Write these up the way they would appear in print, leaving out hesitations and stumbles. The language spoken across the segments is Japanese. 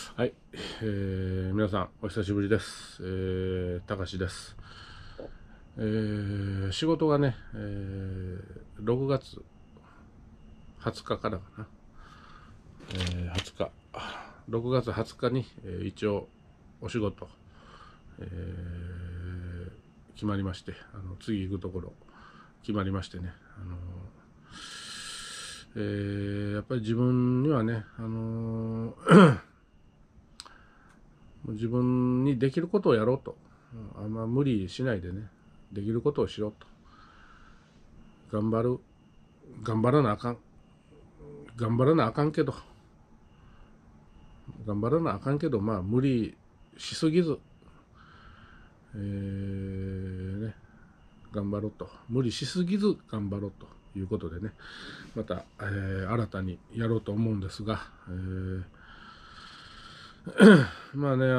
はい、皆さんお久しぶりです。たかしです。仕事がね、6月20日からかな、20日、6月20日に、一応お仕事、え決まりまして、次行くところ決まりましてね、やっぱり自分にはね、自分にできることをやろうと、あんま無理しないでね、できることをしろと。頑張る、頑張らなあかん、頑張らなあかんけど、頑張らなあかんけど、まあ無理しすぎず、ね、頑張ろうと、無理しすぎず頑張ろうということでね、また、新たにやろうと思うんですが、まあね、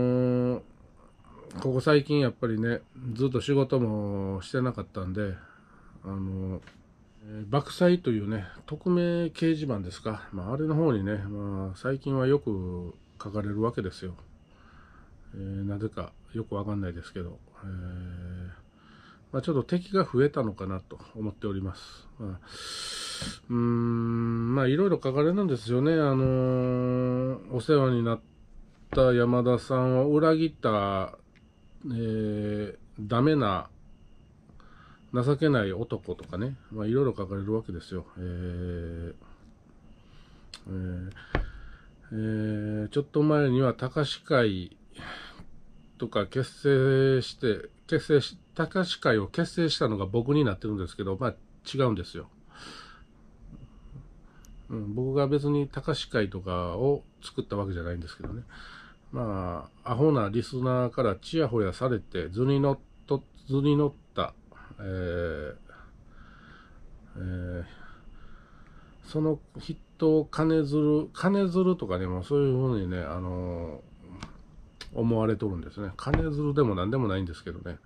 ここ最近やっぱりね、ずっと仕事もしてなかったんで、爆災というね、匿名掲示板ですか、あれの方にね、最近はよく書かれるわけですよ。なぜかよくわかんないですけど、ちょっと敵が増えたのかなと思っております。いろいろ書かれるんですよね。お世話になった山田さんを裏切った、ダメな情けない男とかね、いろいろ書かれるわけですよ。えーちょっと前には高司会とか高司会を結成したのが僕になってるんですけど、違うんですよ。僕が別に高司会とかを作ったわけじゃないんですけどね。アホなリスナーからチヤホヤされて図に乗った、えーえーその人を金づるとかね、もそういうふうにね、思われとるんですね。金づるでも何でもないんですけどね。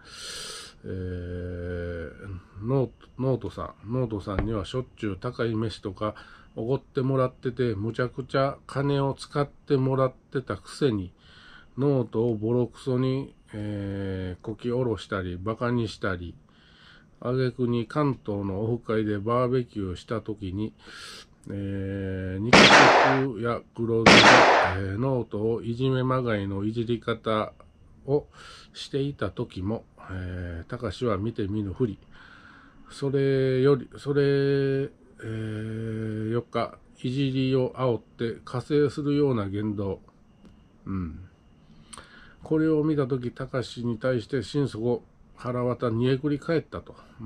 ノートさんにはしょっちゅう高い飯とかおごってもらってて、むちゃくちゃ金を使ってもらってたくせに、ノートをボロクソに、こき下ろしたり、バカにしたり、挙句に関東のオフ会でバーベキューした時に、肉食や黒酢で、ノートをいじめまがいのいじり方をしていた時も、高志は見て見ぬふり。それより、それ、4日、いじりを煽って加勢するような言動。うん。これを見た時、高志に対して心底腹渡煮えくり返ったと。うん。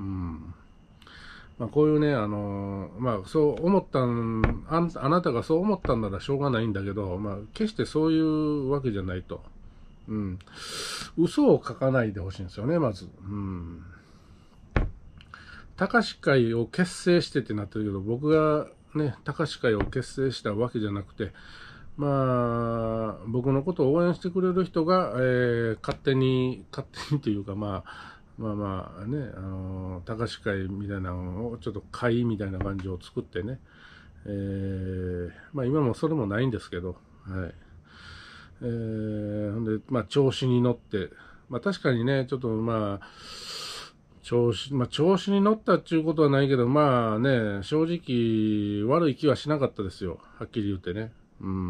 こういうね、そう思ったあなたがそう思ったんならしょうがないんだけど、決してそういうわけじゃないと。うん。嘘を書かないでほしいんですよね、まず。うん。高司会を結成してってなってるけど、僕がね、高司会を結成したわけじゃなくて、僕のことを応援してくれる人が、勝手にというか、ね、高司会みたいなのを、ちょっと会みたいな感じを作ってね、今もそれもないんですけど、はい。ほんで、調子に乗って、確かにね、ちょっと調子に乗ったっていうことはないけど、正直、悪い気はしなかったですよ。はっきり言ってね。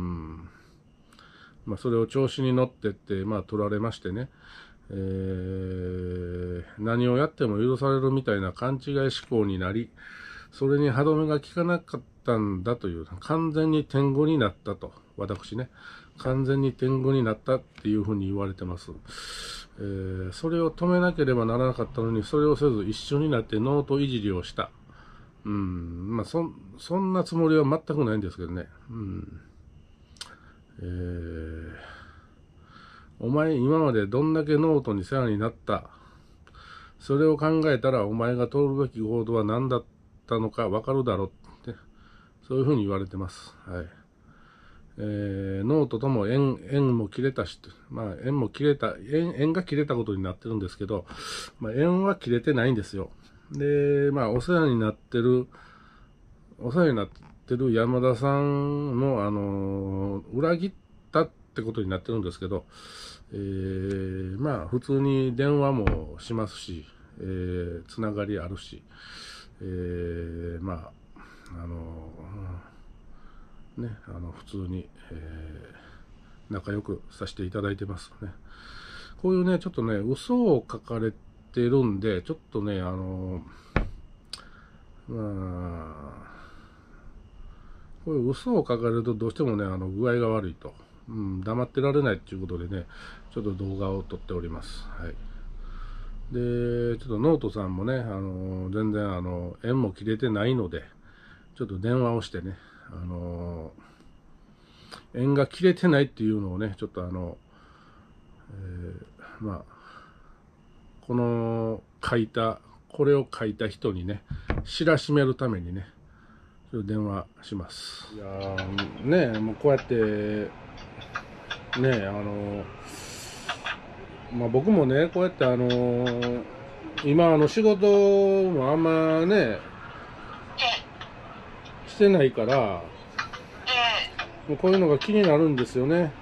それを調子に乗ってって、取られましてね。何をやっても許されるみたいな勘違い思考になり、それに歯止めが効かなかったんだという、完全に天狗になったと、私ね。完全に天狗になったっていうふうに言われてます。それを止めなければならなかったのに、それをせず一緒になってノートいじりをした。そんなつもりは全くないんですけどね。お前今までどんだけノートに世話になった。それを考えたらお前が取るべき行動は何だったのかわかるだろうって、そういうふうに言われてます。はい。ノートとも縁も切れたし、縁が切れたことになってるんですけど、縁は切れてないんですよ。で、お世話になってる山田さんも、裏切ったっってことになってるんですけど、まあ普通に電話もしますし、つながりあるし、まあ普通に、仲良くさせていただいてますね。こういうね、ちょっとね、嘘を書かれてるんで、ちょっとね、こういう嘘を書かれるとどうしてもね、具合が悪いと。黙ってられないっていうことでね、ちょっと動画を撮っております。はい。で、ちょっとノートさんもね、全然縁も切れてないので、ちょっと電話をしてね、縁が切れてないっていうのをね、ちょっとまあ、これを書いた人にね、知らしめるためにね、ちょっと電話します。いやー、ね、もうこうやって、ね、まあ僕もね、こうやって今仕事もあんまね、してないから、もうこういうのが気になるんですよね。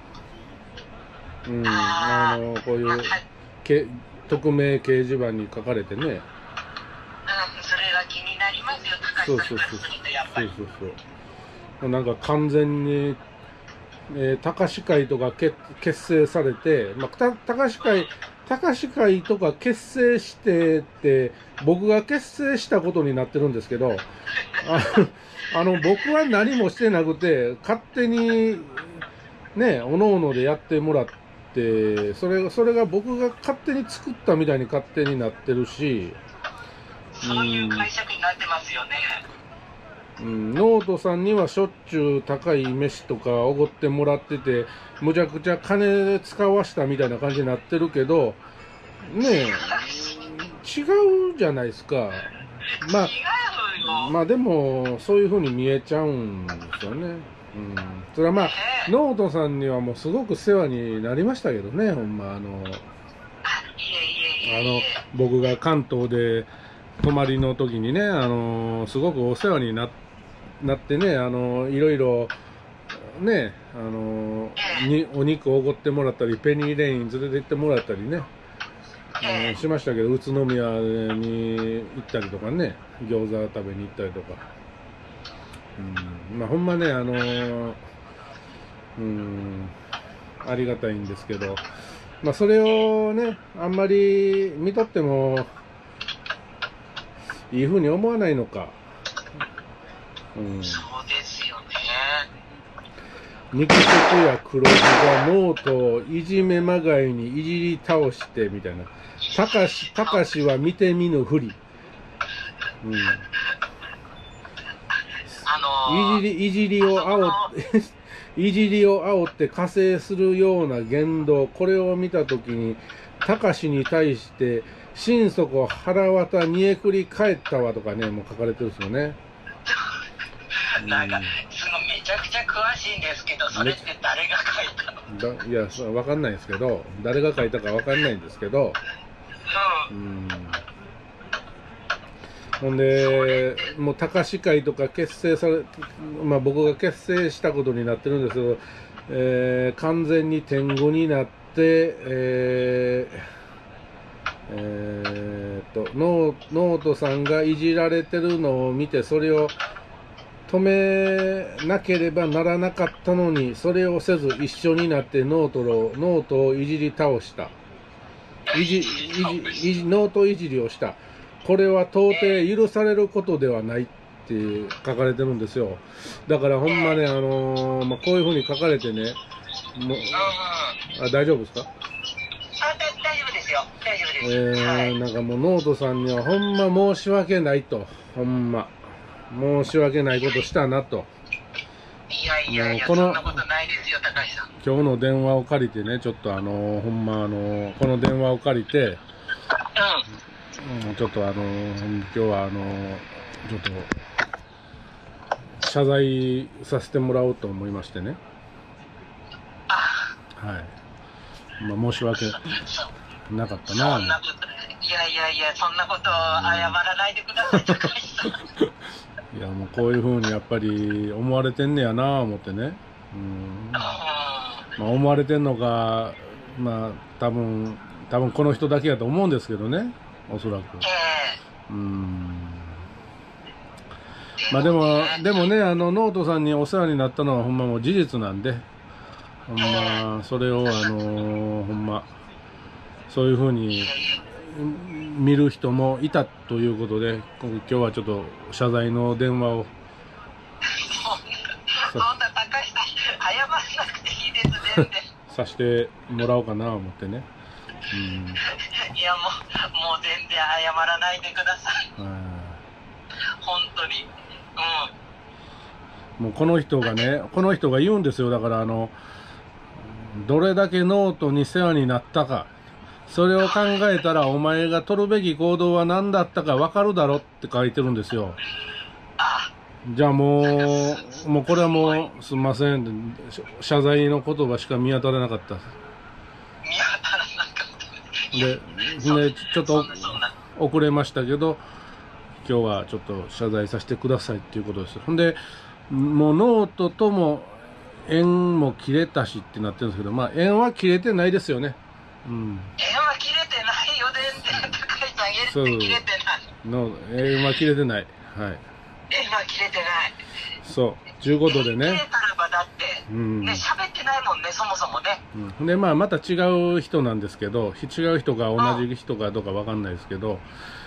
こういう匿名掲示板に書かれてね。 それは気になりますよ、高橋さんからするとやっぱり。 そう。なんか完全に、高士会とか結成されて、まあ、高士会とか結成してって、僕が結成したことになってるんですけど、僕は何もしてなくて、勝手に、ね、おのおのでやってもらって、それが僕が勝手に作ったみたいに勝手になってるし、 そういう解釈になってますよね。 ノートさんにはしょっちゅう高い飯とかおごってもらってて、むちゃくちゃ金使わしたみたいな感じになってるけど、ねえ、違うじゃないですか。まあでも、そういう風に見えちゃうんですよね。それはまあ、ノートさんにはもうすごく世話になりましたけどね、ほんま僕が関東で泊まりの時にね、すごくお世話になってね、いろいろ、ね、お肉おごってもらったり、ペニーレイン連れて行ってもらったりね、しましたけど、宇都宮に行ったりとかね、餃子食べに行ったりとか。まあほんまね、ありがたいんですけど、まあそれをね、あんまり見とっても、いい風に思わないのか。 そうですよね。 肉食や黒字がノートをいじめまがいにいじり倒してみたいな。たかしは見て見ぬふり。いじりを煽って加勢するような言動、これを見たときに、たかしに対して、心底腹渡煮えくり返ったわとかね、もう書かれてるんですよね。 なんか、すごいめちゃくちゃ詳しいんですけど、それって誰が書いたの？ いや、わかんないですけど、誰が書いたかわかんないんですけど、ほんで、もう、高士会とか結成され、まあ僕が結成したことになってるんですけど、完全に天狗になって、ノートさんがいじられてるのを見て、それを止めなければならなかったのに、それをせず一緒になってノートをいじり倒した。ノートいじりをした。これは到底許されることではないって書かれてるんですよ。だからほんまね、まあ、こういう風に書かれてね、大丈夫ですか？ 大丈夫ですよ。大丈夫です。 なんかもうノートさんにはほんま申し訳ないと。ほんま。申し訳ないことしたなと。 いや、そんなことないですよ、高橋さん。 今日の電話を借りてね、ちょっとほんまこの電話を借りて、ちょっと今日はちょっと謝罪させてもらおうと思いましてね。はい。まあ申し訳なかったな。 いや、そんなこと謝らないでください、高橋さん。 いや、もうこういう風にやっぱり思われてんねやなぁ思ってね。 まあ、思われてんのか、まあ、多分この人だけやと思うんですけどね、おそらく。まあでもね、ノートさんにお世話になったのはほんまもう事実なんで、ほんま、それをほんま、そういうふうに見る人もいたということで、今日はちょっと謝罪の電話を。 そんな高橋さん、謝らなくていいです、全然。 さしてもらおうかな思ってね。 いや、もう全然謝らないでください。本当に。 もうこの人が言うんですよ。だからどれだけノートに世話になったか、それを考えたらお前が取るべき行動は何だったか分かるだろって書いてるんですよ。じゃあもうこれはもうすみません、謝罪の言葉しか見当たらなかった。でちょっと遅れましたけど、今日はちょっと謝罪させてくださいっていうことです。ほんでもうノートとも縁も切れたしってなってるんですけど、まあ縁は切れてないですよね。 縁は切れてないよ、全然。高橋さん、縁って切れてない。 縁は切れてない。はい。 縁は切れてない。 そう。ということでね。 切れたらばだって、ね、喋ってないもんね、そもそもね。 で、まあ、また違う人なんですけど、違う人が同じ人かどうかわかんないですけど、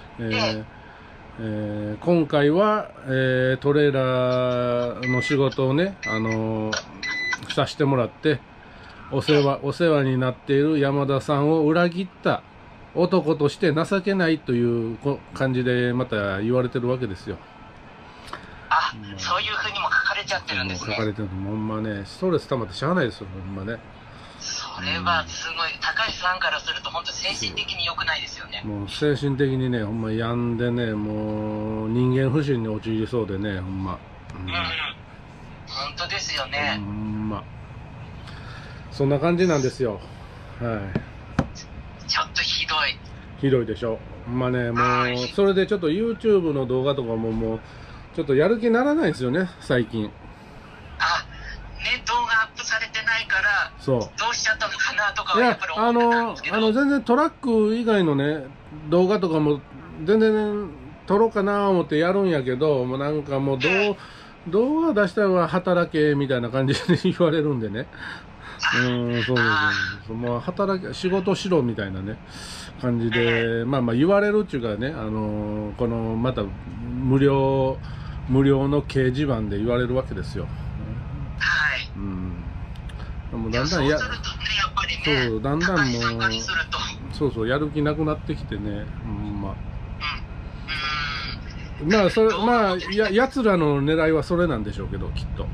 今回は、トレーラーの仕事をね、させてもらって、お世話になっている山田さんを裏切った男として情けないという感じでまた言われてるわけですよ。 そういうふうにも書かれちゃってるんですね。 書かれてるのほんまね、ストレス溜まってしゃあないですよ、ほんまね。 それはすごい、高橋さんからすると本当精神的に良くないですよね。 もう精神的にね、ほんま病んでね、もう人間不信に陥りそうでね、ほんま。 本当ですよね。 ほんま。そんな感じなんですよ。はい。 ちょっとひどい。 ひどいでしょ。まあね、もう、それでちょっと YouTube の動画とかもちょっとやる気にならないんですよね、最近。 動画アップされてないから、 そう。 どうしちゃったのかなとかはやっぱり思ってたんですけど。 全然トラック以外のね、動画とかも全然撮ろうかな思ってやるんやけど、もうなんかもう動画出したら働けみたいな感じで言われるんでね。そう。もう仕事しろみたいなね、感じで、まあ言われるっていうかね、このまた無料の掲示板で言われるわけですよ。 はい。 もうだんだんやっぱりね、 そう、だんだんもうそうやる気なくなってきてね、やつらの狙いはそれなんでしょうけど、きっと。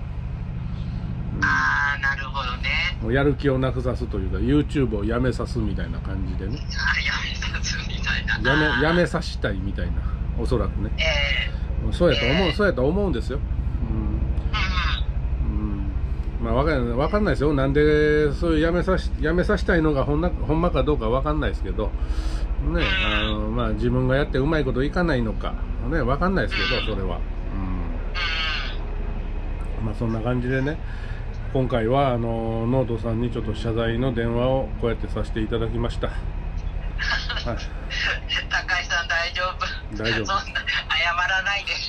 なるほどね。 もうやる気をなくさすというか、YouTube をやめさすみたいな感じでね。 やめさすみたいな。 やめさしたいみたいな、おそらくね。そうやと思うんですよ。まあわかんないですよ。なんでそういうやめさしたいのがほんまかどうかわかんないですけど、ね、まあ自分がやってうまいこといかないのかね、わかんないですけど、それは。まあそんな感じでね、今回はノートさんにちょっと謝罪の電話をこうやってさせていただきました。はい。 高橋さん大丈夫。そんな謝らないで。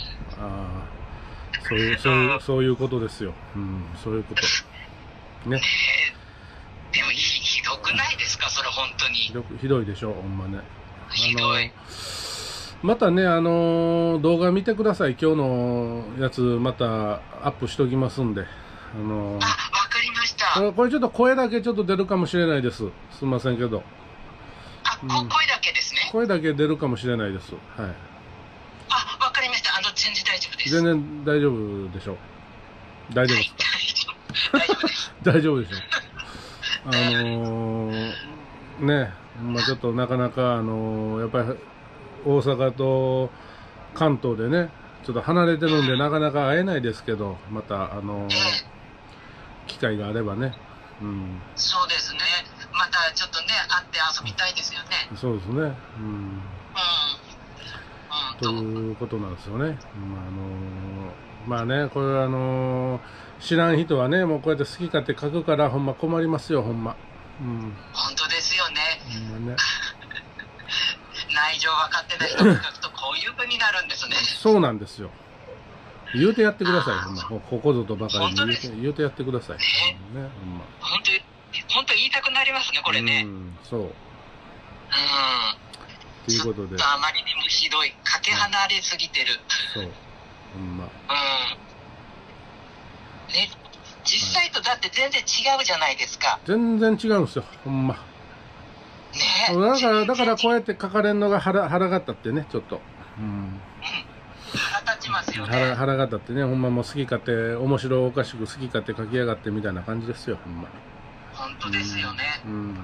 そういうことですよ。そういうこと。ね。 でもひどくないですか、それ本当に。 ひどいでしょ、ほんまね。 ひどい。 またね、動画見てください。今日のやつまたアップしときますんで。 わかりました。 これちょっと声だけちょっと出るかもしれないです。すいませんけど。 声だけですね。 声だけ出るかもしれないです。はい。 わかりました。全然大丈夫です。 全然大丈夫でしょう。大丈夫ですか？ 大丈夫です。 大丈夫でしょう。ね、ちょっとなかなかやっぱり大阪と関東でね、ちょっと離れてるんでなかなか会えないですけど、また機会があればね。 そうですね。またちょっとね、会って遊びたいですよね。 そうですね。 ということなんですよね。まあね、これは知らん人はね、もうこうやって好き勝手書くから、ほんま困りますよ、ほんま。 本当ですよね。 ほんまね。 内情分かってない人が書くとこういう風になるんですね。 そうなんですよ。言うてやってください、ほんま。ここぞとばかりに言うてやってください。ね、ほんま。 本当言いたくなりますね、これね。 そう。ということで。 あまりにもひどい。かけ離れすぎてる。 そう。ほんま。 ね、実際とだって全然違うじゃないですか。 全然違うんですよ、ほんま。 ね、 だからこうやって書かれるのが腹が立ってね、ちょっと。 腹立ちますよね。 腹が立ってね、ほんまもう好き勝手、面白おかしく好き勝手書きやがってみたいな感じですよ、ほんま。 本当ですよね。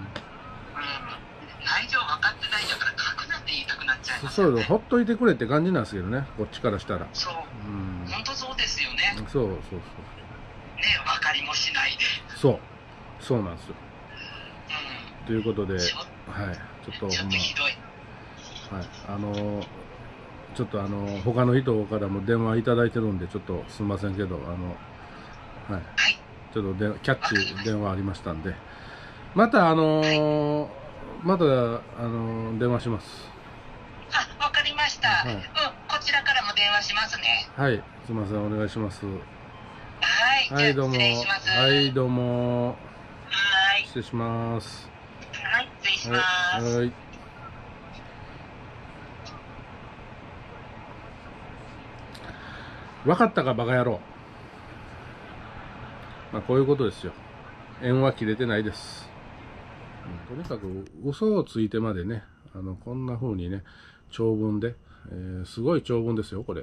内情分かってないんだから書くなって言いたくなっちゃいますよね。 ほっといてくれって感じなんですけどね、こっちからしたら。 そう。本当そうですよね。 そう。 ね、分かりもしないで。 そうなんですよ。ということで、はい、ちょっとひどい。 はい、ちょっと他の人からも電話いただいてるんで、ちょっとすみませんけど、はい、ちょっとキャッチ電話ありましたんで、またまた電話します。 わかりました。こちらからも電話しますね。 はい、すみません、お願いします。 はい、どうも。失礼します。 はい、どうも。失礼します。 はい、失礼します。 はい。分かったかバカ野郎。まあこういうことですよ。縁は切れてないです。とにかく嘘をついてまでね、こんな風にね、長文で、すごい長文ですよこれ。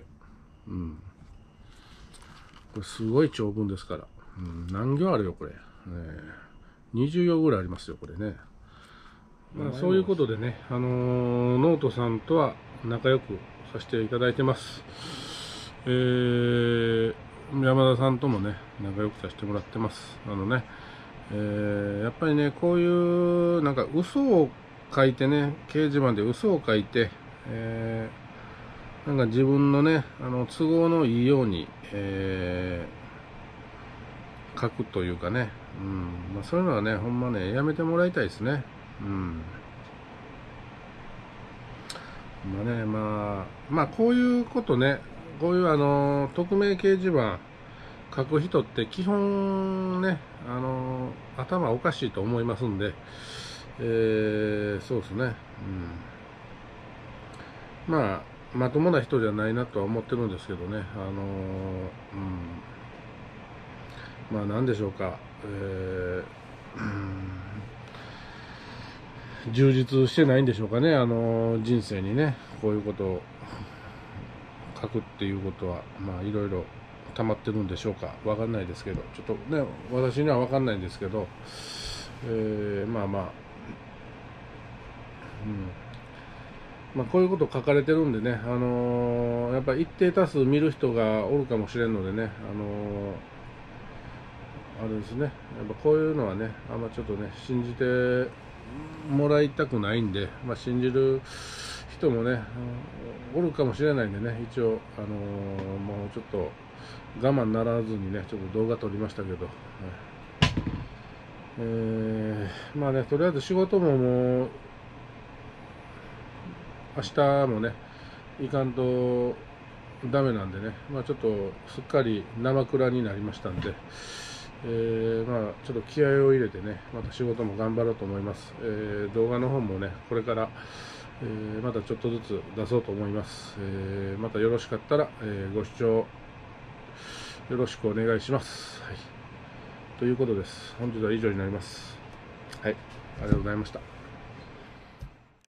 これすごい長文ですから。何行あるよこれ。20行ぐらいありますよこれね。まあそういうことでね、ノートさんとは仲良くさせていただいてます。山田さんともね仲良くさせてもらってます。やっぱりねこういうなんか嘘を書いてね、掲示板で嘘を書いて、なんか自分のね都合のいいように、書くというかね、まあ、そういうのはねほんまねやめてもらいたいですね。まあこういうことね、こういう匿名掲示板書く人って基本ね頭おかしいと思いますんで、そうですね、まあまともな人じゃないなとは思ってるんですけどね、まあなんでしょうか、充実してないんでしょうかね、人生にねこういうことを書くっていうことはまあいろいろ溜まってるんでしょうか、わかんないですけど、ちょっとね私にはわかんないんですけど、まあこういうこと書かれてるんでね、やっぱり一定多数見る人がおるかもしれんのでね、あれですね、やっぱこういうのはねあんまちょっとね信じてもらいたくないんで、まあ、信じる人もねおるかもしれないんでね、一応もうちょっと我慢ならずにねちょっと動画撮りましたけど、まあねとりあえず仕事ももう明日もね行かんとダメなんでね、まあちょっとすっかり生倉になりましたんで、まあちょっと気合を入れてねまた仕事も頑張ろうと思います。動画の方もねこれから、またちょっとずつ出そうと思います。またよろしかったら、ご視聴よろしくお願いします。はい、ということです。本日は以上になります。はい、ありがとうございました。